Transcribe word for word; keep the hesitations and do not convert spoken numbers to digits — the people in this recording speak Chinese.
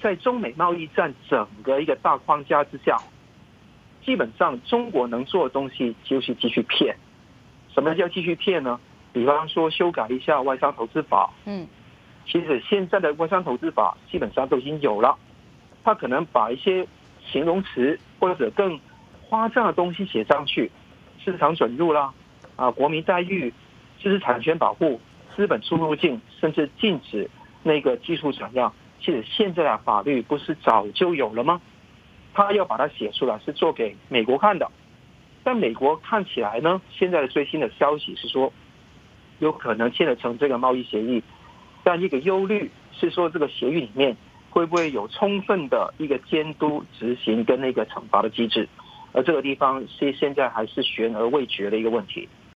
在中美贸易战整个一个大框架之下，基本上中国能做的东西就是继续骗。什么叫继续骗呢？比方说修改一下外商投资法， 嗯， 其实现在的外商投资法基本上都已经有了，他可能把一些形容词或者更夸张的东西写上去，市场准入啦，啊，国民待遇、知识产权保护、资本出入境，甚至禁止那个技术转让。其实现在的法律不是早就有了吗？他要把它写出来是做给美国看的，但美国看起来呢，现在的最新的消息是说，有可能签得成这个贸易协议，但一个忧虑是说，这个协议里面会不会有充分的一个监督执行跟那个惩罚的机制，而这个地方是现在还是悬而未决的一个问题。